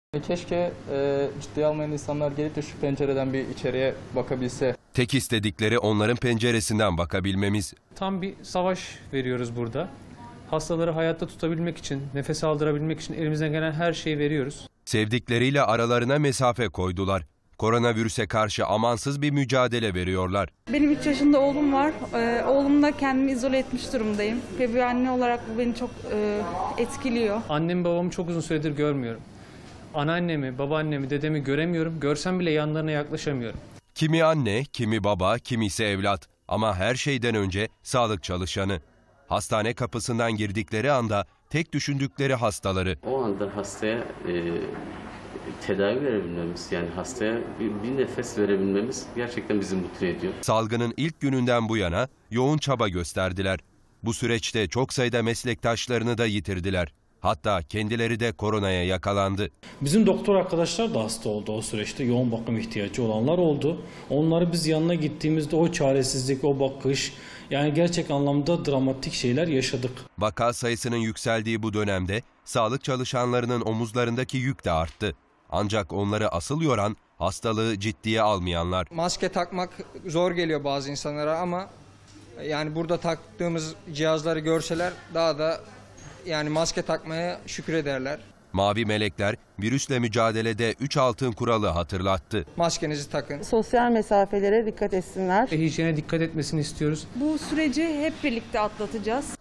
Keşke ciddiye almayan insanlar gelip de şu pencereden bir içeriye bakabilse. Tek istedikleri onların penceresinden bakabilmemiz. Tam bir savaş veriyoruz burada. Hastaları hayatta tutabilmek için, nefes aldırabilmek için elimizden gelen her şeyi veriyoruz. Sevdikleriyle aralarına mesafe koydular. Koronavirüse karşı amansız bir mücadele veriyorlar. Benim 3 yaşında oğlum var. Oğlumla kendimi izole etmiş durumdayım. Ve bir anne olarak bu beni çok etkiliyor. Annemi babamı çok uzun süredir görmüyorum. Anneannemi, babaannemi, dedemi göremiyorum. Görsem bile yanlarına yaklaşamıyorum. Kimi anne, kimi baba, kimisi evlat. Ama her şeyden önce sağlık çalışanı. Hastane kapısından girdikleri anda tek düşündükleri hastaları. O anda hastaya tedavi verebilmemiz, yani hastaya bir nefes verebilmemiz gerçekten bizi mutlu ediyor. Salgının ilk gününden bu yana yoğun çaba gösterdiler. Bu süreçte çok sayıda meslektaşlarını da yitirdiler. Hatta kendileri de koronaya yakalandı. Bizim doktor arkadaşlar da hasta oldu o süreçte. Yoğun bakım ihtiyacı olanlar oldu. Onları biz yanına gittiğimizde o çaresizlik, o bakış, yani gerçek anlamda dramatik şeyler yaşadık. Vaka sayısının yükseldiği bu dönemde sağlık çalışanlarının omuzlarındaki yük de arttı. Ancak onları asıl yoran hastalığı ciddiye almayanlar. Maske takmak zor geliyor bazı insanlara ama yani burada taktığımız cihazları görseler daha da yani maske takmaya şükrederler. Mavi melekler virüsle mücadelede 3 altın kuralı hatırlattı. Maskenizi takın. Sosyal mesafelere dikkat etsinler. Hijyene dikkat etmesini istiyoruz. Bu süreci hep birlikte atlatacağız.